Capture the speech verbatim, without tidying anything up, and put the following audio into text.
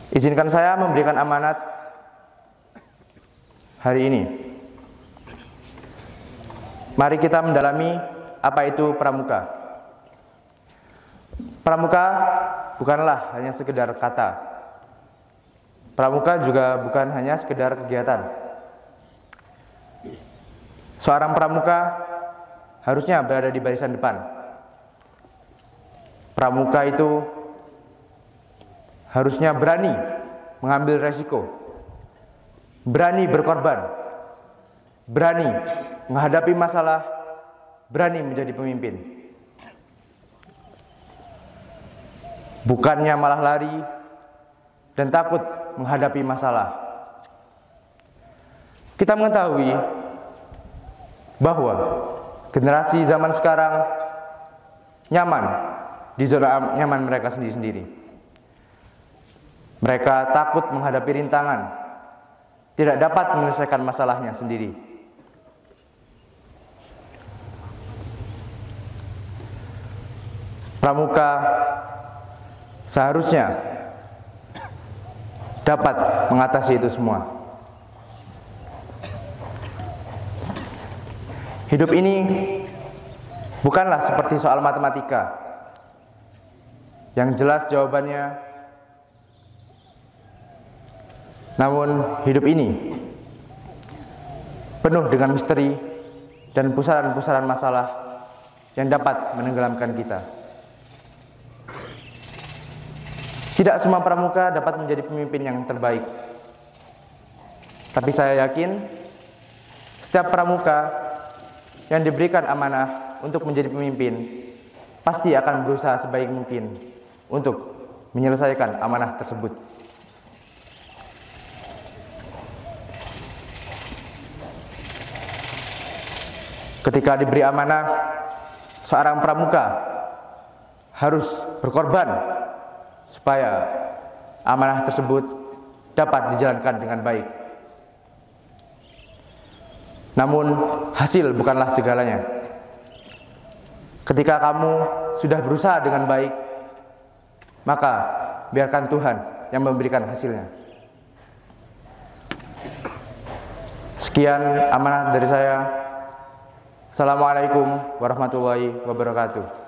Izinkan saya memberikan amanat hari ini. Mari kita mendalami apa itu pramuka. Pramuka bukanlah hanya sekedar kata. Pramuka juga bukan hanya sekedar kegiatan. Seorang pramuka harusnya berada di barisan depan. Pramuka itu harusnya berani mengambil resiko, berani berkorban, berani menghadapi masalah, berani menjadi pemimpin. Bukannya malah lari dan takut menghadapi masalah. Kita mengetahui bahwa generasi zaman sekarang nyaman di zona nyaman mereka sendiri-sendiri. Mereka takut menghadapi rintangan, tidak dapat menyelesaikan masalahnya sendiri. Pramuka seharusnya dapat mengatasi itu semua. Hidup ini bukanlah seperti soal matematika yang jelas jawabannya. Namun hidup ini penuh dengan misteri dan pusaran-pusaran masalah yang dapat menenggelamkan kita. Tidak semua pramuka dapat menjadi pemimpin yang terbaik. Tapi saya yakin setiap pramuka yang diberikan amanah untuk menjadi pemimpin pasti akan berusaha sebaik mungkin untuk menyelesaikan amanah tersebut. Ketika diberi amanah, seorang pramuka harus berkorban supaya amanah tersebut dapat dijalankan dengan baik. Namun hasil bukanlah segalanya. Ketika kamu sudah berusaha dengan baik, maka biarkan Tuhan yang memberikan hasilnya. Sekian amanah dari saya. Assalamualaikum warahmatullahi wabarakatuh.